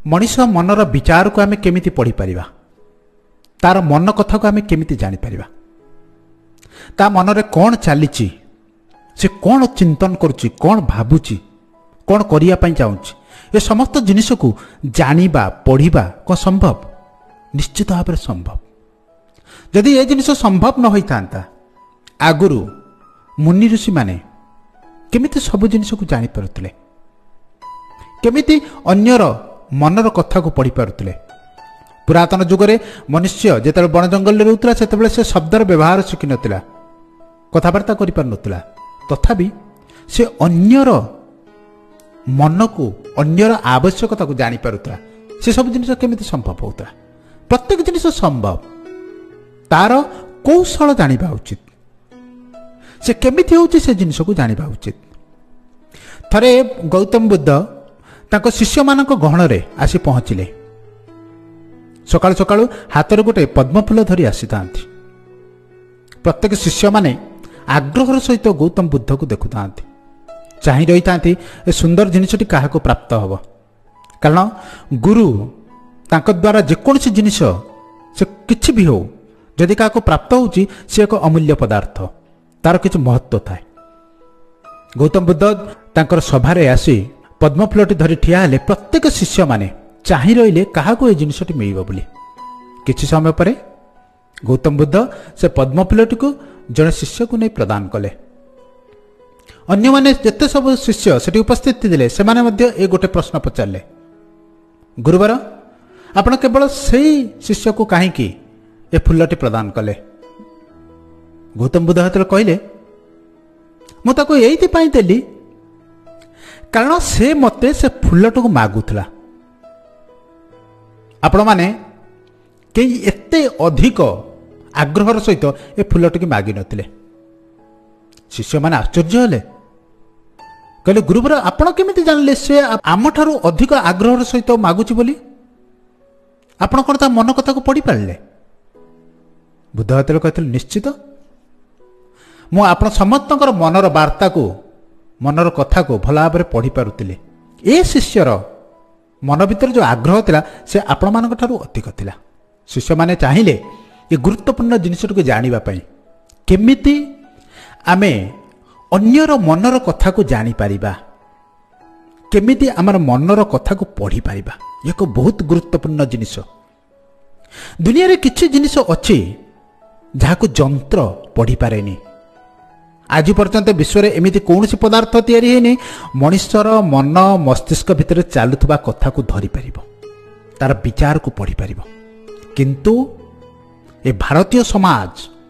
मनीष मनर विचार को आम केमिति पढ़ी पारिबा, तार मन कथा को आम केमिति जानी पारिबा, ता मनरे कौन चली से कौन चिंतन करुच्ची, कौन भावुची, कौन करिया पई चाहूची, ये समस्त जिनिस को जानिबा पढ़िबा कौन संभव? निश्चित भाव में संभव। जदि ये जिनिस संभव न होता आगुरु मुनि ऋषि माने केमिति सब जिनिस को जानी पारुथिले, केमिति अन्यर मनर कथा को पढ़ी पारुथिले। पुरातन जुगरे मनुष्य जेतेबेले वन जंगल में रहउतला सेतेबेले से शब्दर व्यवहार शिखि नथिला, कथबार्ता करि पार नथिला, तथापि से अन्यर मन को अन्यर आवश्यकता को जानी पारुथिला। से सब जिनिस केमिति संभव होता? प्रत्येक जिनिस संभव, तार कौशल जानिबा उचित, से केमिति होउची से जिनिस को जानिबा उचित। थरे गौतम बुद्ध तांको शिष्य मानक गहण रे आसी पहुँचिले। सकाळु सकाळु हाथ में गोटे पद्मफूल धरी आसी थांती। प्रत्येक शिष्य माने आग्रहर सहित गौतम बुद्ध को देखु थांती, चाहि रही थांती ए सुंदर जिनिसटी काहाको प्राप्त हबो। कारण गुरु तांको द्वारा जेकोसी जिनिस से किछि भी हो, जदि काहाको प्राप्त होउची से एक अमूल्य पदार्थ, तार किछि महत्व थाए। गौतम बुद्ध तांकर सभारे आसी पद्मफूलटी धरी ठिया हेले। प्रत्येक शिष्य माने चाहि रहिले काहाको ए जिनिसटी मिलिबो बोली। किछि समय परे गौतम बुद्ध से पद्मफूलटी को जने शिष्य को नहीं प्रदान कले। अन्य माने जेते सब शिष्य सेठी उपस्थित थिले सेमाने मध्य ए गोटे प्रश्न पचारले, गुरुवर आपण केवल सेही शिष्य को काहेकि ए फूलटी प्रदान कले? गौतम बुद्ध हतले कहले, मु ताको एइति पई देली कारण से मते से फूलटी को मागुथला। आपण माने केही एते अधिक आग्रहर सहित ए फूलटी की मागी नथिले। शिष्य माने आश्चर्य हेले, कहले गुरुवर आपण केमिति जानले से आमठारु अधिक आग्रहर सहित मागुची बोली? आपण कोन ता मन कथा को पढ़ी पारले? बुद्ध हतले कहथिले, निश्चित मु आपण समस्तकर मनर वार्ता को मनर कथा को भल भाव में पढ़ी पारुथिले। ए शिष्यर मन भीतर जो आग्रह थिला से आपण मानक ठारु अधिक थिला। शिष्य माने चाहिले ये गुरुत्वपूर्ण जिनिसटू जानिबा पई केमिति आमे अन्यर मनर कथा को जानी पारिबा, केमिति आमर मनर कथा को पढ़ी पारिबा, एक बहुत गुरुत्वपूर्ण जिनिस। दुनिया रे किछि जिनिस अछि जाहाको जंत्र पढ़ी पारेनी। आज पर्यंत विश्व में एमती कौन पदार्थ तैयारी हैनी मनुष्यर मन मस्तिष्क भितर चलुवा कथा को धरी पारिबो, तार विचार को पढ़ी पारिबो। किंतु ए भारतीय समाज,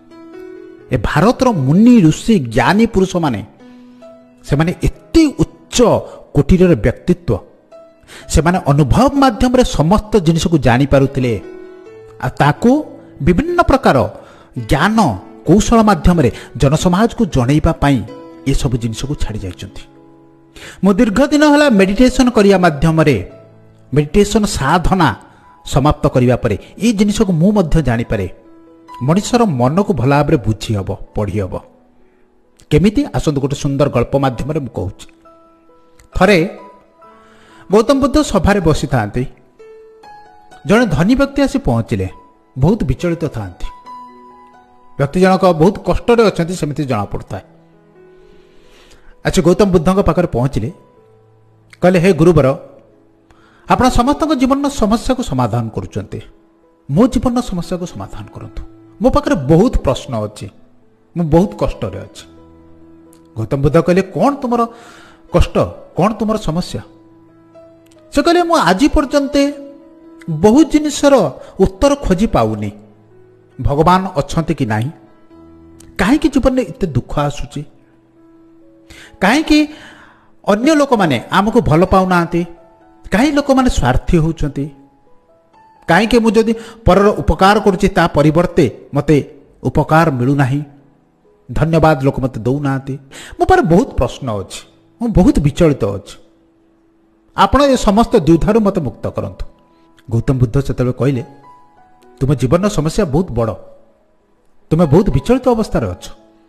ए भारतर मुनि ऋषि ज्ञानी पुरुष माने से माने एते उच्च कोटीर व्यक्तित्व, से माने अनुभव माध्यम रे समस्त जिनिस को जानी पारुथिले आ ताको विभिन्न प्रकार ज्ञान कौशल माध्यम रे जनसमाज को जनइबा पाई ये सब जिनिस को छाड़ी जाइछंती। मो दीर्घ दिन हला मेडिटेशन करिया माध्यम रे मेडिटेशन साधना समाप्त करिया परे ये जिनिस को मु मध्य जानि पारे मनुष्यर मन को भला भाव बुझी हब, पढ़ी हब। केमिति आसंत गोटे सुंदर गल्प माध्यम रे मु कहूची। थरे गौतम बुद्ध सभारे बसी थांती, जड़े धनी व्यक्ति आसी पहुंचिले। बहुत विचलित थांती, व्यक्ति जनक बहुत कष्ट अच्छा सेमती जना पड़ता है। अच्छा गौतम बुद्ध पाखे पहुँचले, कहले हे गुरुवर आप समस्त जीवन समस्या को समाधान करुँच, मो जीवन समस्या को समाधान करंतु। मो पाखे बहुत प्रश्न अच्छी, मु बहुत कष्ट अच्छी। गौतम बुद्ध कहले कौन तुम कष्ट, कौन तुम समस्या? से कहले मु आज पर्यंत बहुत जिनिसर उत्तर खोजी पाऊनी, भगवान अच्छे कि नहीं, कहीं जीवन में इतने दुख आसूची, कहीं अन्य लोक माने आमको भल पाऊना, कहीं लोक माने स्वार्थी होउचंती, कहीं मुझे परर उपकार करुच्ची ता परिवर्ते मते उपकार मिलू नहीं, धन्यवाद लोक मते दौना। मो पर बहुत प्रश्न अच्छी, मु बहुत विचलित अच्छी, आपण ये समस्त द्विधारू मते मुक्त करंतु। गौतम बुद्ध से कहले तुम जीवन समस्या बहुत बड़, तुम्हें बहुत विचलित अवस्था अच्छ,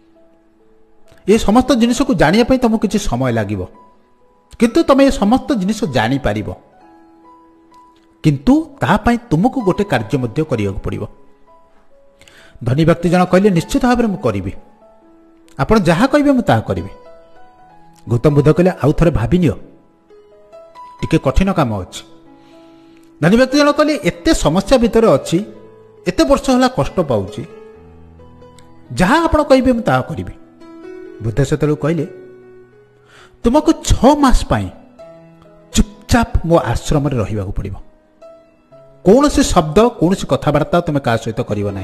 ये समस्त जिनिस को जानिया तुमको किसी समय लगे, किंतु तुम ये समस्त जिनिस जानी पारिबो। किंतु तापाई तुमको गोटे कार्य मध्य करिया पड़िबो। धनी व्यक्ति जन कहले निश्चित भाव में करी आपण जहाँ कहे मुझे करी। गौतम बुद्ध कहले आउ थे भाभी नियो टिके कठिन काम अच्छी। धनी व्यक्ति जन कहले एते समस्या भितर अच्छी एते वर्ष होला कष्ट पाऊँ जहाँ आप कहे मुझे करी। बुद्ध से कहले तुमको 6 मास पाई चुपचाप मो आश्रम रे रहिबा पड़िबो। कौन से शब्द कौन से कथबार्ता तुम क्या सहित कर ना।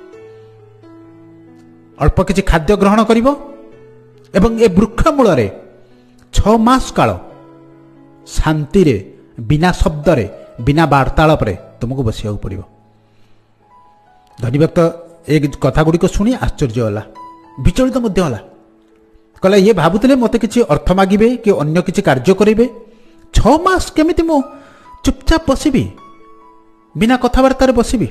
अल्प किसी खाद्य ग्रहण कर ए वृक्ष मूल 6 मास काल शांति रे बिना शब्द रे बिना वार्तालाप तुमको बसिया पड़ो। धनी व्यक्त एक कथा गुड़िक शुणी आश्चर्य होला विचलित होला। कहला ये भावुले मत किसी अर्थ मागिबे कि अन्य किसी कार्य करेंगे 6 मास केमिति मु चुपचाप बसबी बिना कथबार्ता बसबी।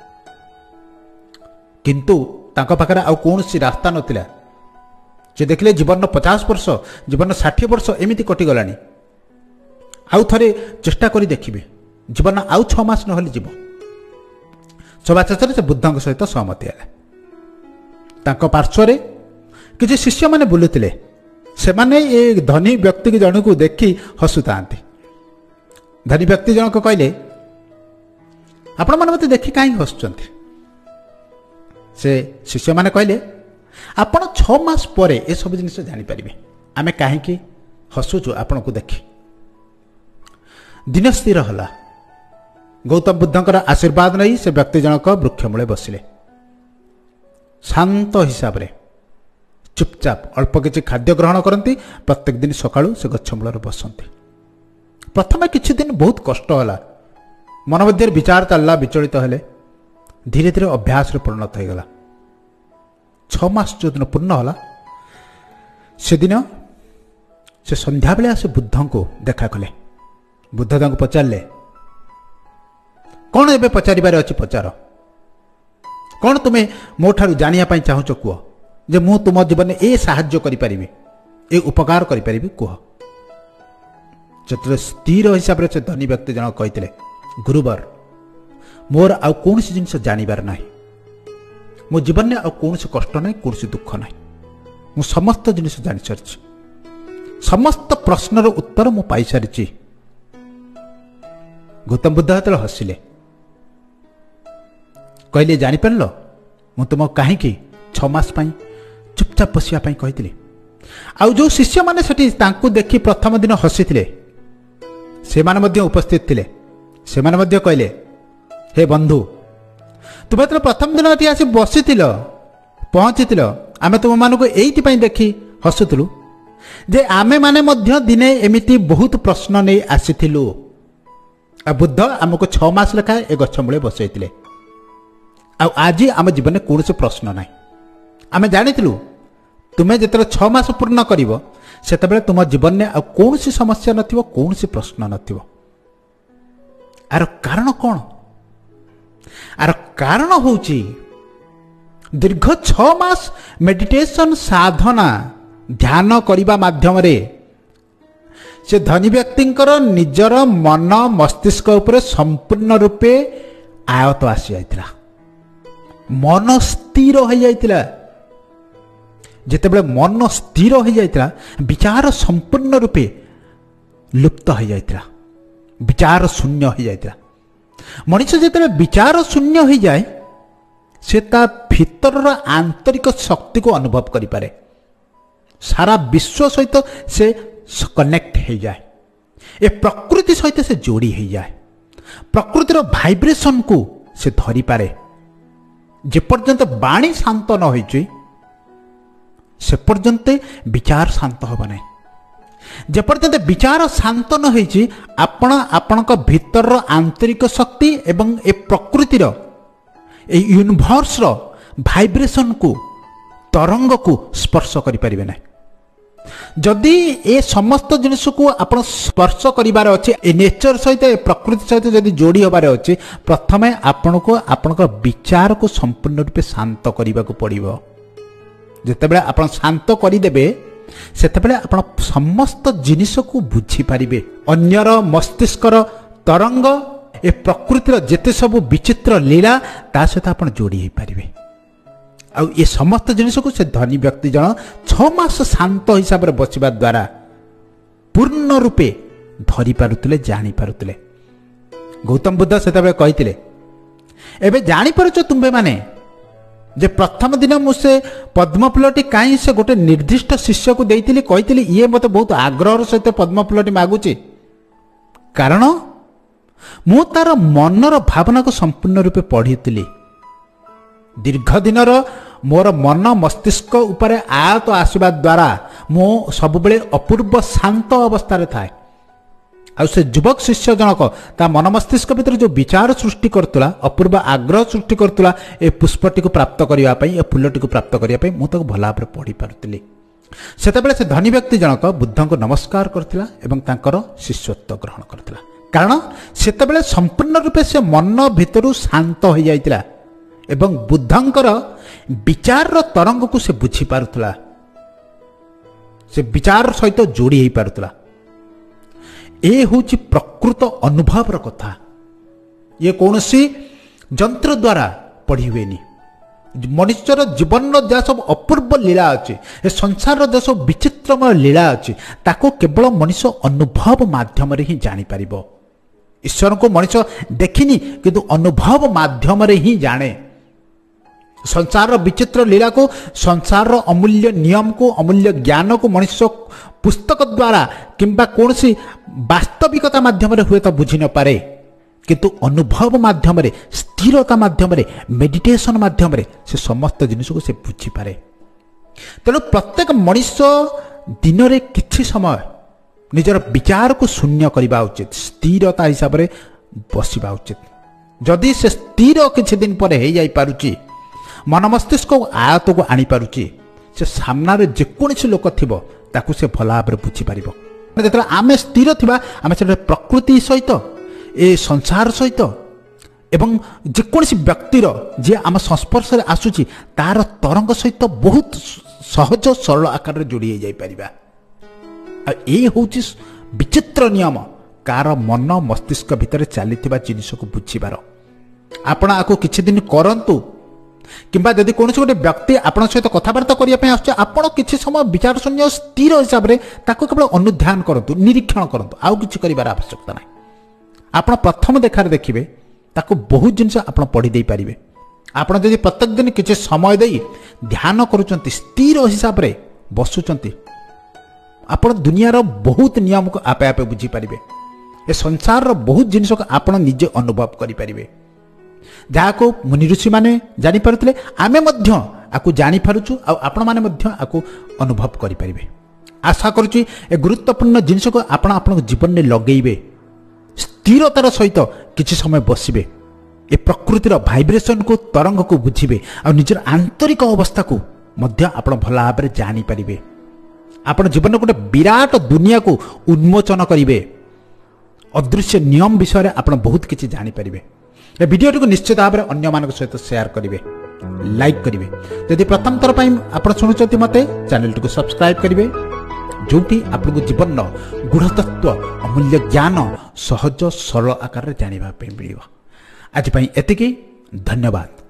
किंतु तांका पाखरे आउ कौन सी रास्ता नथिला। जे देखले जीवन 50 वर्ष जीवन 60 वर्ष एमिति कटिगलानी आउ थरे चेष्टा करी देखिबे जीवन आउ 6 मास नहले जीव। सभा शेषे से बुद्ध सहित सहमति है। तांका पार्श्व किसी शिष्य माने बुलुतिले से माने ये धनी व्यक्ति की जन को देखी हसुता। धनी व्यक्ति जनक कहले आपण माने मते देखि काहे हसुचंती। से शिष्य माने कहले आपण 6 मास परे ए सब जिनिस जानि परिबे आमे काहे कि हसुचु आपण को देखि। दिन स्थिर होला। गौतम बुद्धंकर आशीर्वाद नहीं से व्यक्ति जनक वृक्ष मूले बसिले शांत हिसाब रे चुपचाप अल्प किसी खाद्य ग्रहण करती। प्रत्येक दिन सकाळु से गछ मूल बसंती। प्रथम किछि दिन बहुत कष्ट होला मन मध्य विचार चलला विचलित हेले धीरे धीरे अभ्यास रे परिणत हो गला। 6 मास जो दिन पूर्ण होला से दिन से संध्या बेले से बुद्ध को देखा कले। बुद्ध तांको पचारले कौन एबे पचारिबारे अछि पचार कौन तुमे मो ठारू जानिया पई चाहूच कुह जे मु तुम जीवन ए साहाय्य करि परिबी ए उपकार करि परिबी कुह। जतरे स्थिर हिसाब से धनी व्यक्ति जन कहितले गुरुवर मोर आउ कौन सी जिनिस जानिबार नाही मो जीवन में आउ कौन से कष्ट नाही कौन से दुख नाही मु समस्त जिनिस जानि सारिछि समस्त प्रश्नर उत्तर मु पाई सारिछि। गौतम बुद्ध हतले हसिले कहले जानि परलो मु तुम काहेकि 6 मास पाई चुपचाप बसिया पाई कहितले। आउ जो शिष्य माने सेठी तांकु देखि प्रथम दिन हसिथिले से माने मध्य उपस्थित थिले। से माने मध्य कहले हे बंधु तुम तो प्रथम दिन ये आसी बसी पहुँची आम तुम मानक ये देखी हसुलु जे आमे माने मध्य दिने एमिति बहुत प्रश्न नहीं आसीलु। बुद्ध आमको 6 मास लेखा ए गछ मूले बसई आज आम जीवन में कौन से प्रश्न ना आम जानी तुम्हें जिते 6 मास पूर्ण कर तुम जीवन में आ कौन सी समस्या न कौन सी प्रश्न न आर कारण कौन आर कारण होची दीर्घ 6 मास मेडिटेशन साधना ध्यान करने माध्यम से धनी व्यक्तिंकर निजर मन मस्तिष्क उपरे संपूर्ण रूपे आयत आसी जाइतिला मन स्थिर हो जाइतिला। जेतेबेले मन स्थिर हो जाइतिला विचार संपूर्ण रूपे लुप्त हो जाइतिला विचार शून्य हो जाइतिला। मनुष्य जिते विचार शून्य हो जाए से ता भीतर आंतरिक शक्ति को अनुभव करि पारे सारा विश्व सहित से कनेक्ट हो जाए ए प्रकृति सहित से जोड़ी हो जाए प्रकृतिर भाइब्रेशन को से धरी पारे। जे पर्यंत वाणी शांत न होइछि से पर्यंत विचार शांत होबा नहीं। जे पर्यंत विचार शांत न होइछि आपण आपणक भीतर आंतरिक शक्ति एवं ए प्रकृतिर ए यूनिवर्स रो भाइब्रेशन को तरंग को स्पर्श करि परिबे नहीं। जदि ए समस्त जिनिस को आपण स्पर्श करिबार अछि ए नेचर सहित ए प्रकृति सहित जदि जोड़ी होबार अछि प्रथमे आपनको आपनक विचार को संपूर्ण रूपे शांत करिबा को पड़िबो। जेतेबेले आपण शांत करि देबे सेतेबेले आपण समस्त जिनिस को बुझी पारिबे अन्यर मस्तिष्कर तरंग ए प्रकृतिर जेते सब विचित्र लीला ता सहित आप जोड़ी हो पारे आ ये समस्त जिनिस को से धनी व्यक्ति जन 6 मास शांत हिसाब से बसवा द्वारा पूर्ण रूपे धरी पारुतले जानी पारुतले। गौतम बुद्ध से कहते एबे जानी पारुछ तुम्बे माने जे प्रथम दिन मुझे पद्मफूलटी कहीं से गोटे निर्दिष्ट शिष्य को देइतिली कहितिली ये मते बहुत आग्रह सहित पद्मफूलटी मागुची कारण मु तार मनर भावना को संपूर्ण रूपे पढ़ी दीर्घ दिन मोर मन मस्तिष्क उपरे आयत आसवा द्वारा मो सब बेले अपूर्व शांत अवस्था थाए आ से युवक शिष्य जनक ता मन मस्तिष्क भीतर जो विचार सृष्टि करतुला अपूर्व आग्रह सृष्टि करतुला ए पुष्पटी को प्राप्त करने ए फूलटी को प्राप्त करने मुझे भल भाव पढ़ी पारुली। सेतबेले से धनी व्यक्ति जनक बुद्ध को नमस्कार करथिला एवं तांकर शिष्यत्व ग्रहण करथिला कारण सेतबेले संपूर्ण रूपे से मन भितरु शांत हो जाइतिला एवं बुद्धंकर विचार तरंग को से बुझी पारुथला से विचार सहित जोड़ी हो पारुथला। ए होची प्रकृत अनुभव कथा ये कौन सी जंत्र द्वारा पढ़ी हुएनी मनुष्यर जीवन जहाँ सब अपूर्व लीला अच्छे ए संसार जहाँ सब विचित्रमय लीला अच्छे ताको केवल मनुष्य अनुभव माध्यम ही जापर ईश्वर को मनुष्य देखिनी किंतु अनुभव माध्यम ही जाने संसार विचित्र लीला को संसार अमूल्य नियम को अमूल्य ज्ञान को मनुष्य पुस्तक द्वारा किंबा कौन सी वास्तविकता माध्यम हुए तो बुझी न पारे किंतु अनुभव माध्यम स्थिरता माध्यम मेडिटेशन माध्यम से समस्त जिनिस को से बुझी पारे। तेणु प्रत्येक मनुष्य दिन में किछि समय निजर विचार को शून्य करने उचित स्थिरता हिसाब से बसवा उचित जदि से स्थिर किछि दिन पर हो जाई पारुची मन मस्तिष्क आयत को आनी पारुची से सामने जेकोसी लोक थिबो ताकू से भल भाव बुझी पार जो आम स्थिर थिबा आम से प्रकृति सहित ए संसार सहित एवं जेकोसी व्यक्तिर जी आम संस्पर्श में आसुची तार तरंग सहित बहुत सहज सरल आकार जोड़ी जाई परिबा। ए होची विचित्र नियम कार मन मस्तिष्क भितर चली जिनिस को बुझीबार आपण आको किछि दिन करंतु किंबा जदि कौन गोटे व्यक्ति आपण सहित कथबार्ता करने आपण किसी समय विचार शून्य स्थिर हिसाब से केवल अनुध्यान करूँ निरीक्षण करूँ आउ कि कर आवश्यकता ना आप प्रथम देखार देखिए ताको बहुत जिनस आप पढ़ी दे पारे आप जब प्रत्येक दिन किसी समय दे ध्यान करुँच स्थिर हिसाब से बसुंच आप दुनियार बहुत नियम को आपे आपे बुझीपारे ए संसार बहुत जिनस को आप निजे अनुभव करें जहाँ को मुनि ऋषि मैंने जानीपारे आम आपको जानीपारुचु आपण मैंने आपको अनुभव करें। आशा करुच्ची ए गुरुत्वपूर्ण जिनस को आप जीवन में लगेबे स्थिरतार सहित किसी समय बसबे ए प्रकृतिर भाइब्रेशन को तरंग को बुझे और निजर आंतरिक अवस्था को आप भल भाव में जानीपारे आप जीवन गोटे विराट दुनिया को उन्मोचन करेंगे अदृश्य नियम विषय में आप बहुत किसी जानीपारे। ए वीडियो को निश्चित भाव में अन्य मान सहित शेयर करेंगे लाइक करेंगे यदि प्रथम थर पर आप शुणुंट मत चैनल को सब्सक्राइब करेंगे जो आपको जीवन गूढ़तत्व अमूल्य ज्ञान सहज सरल आकार जानवाई मिल आज एतिकी धन्यवाद।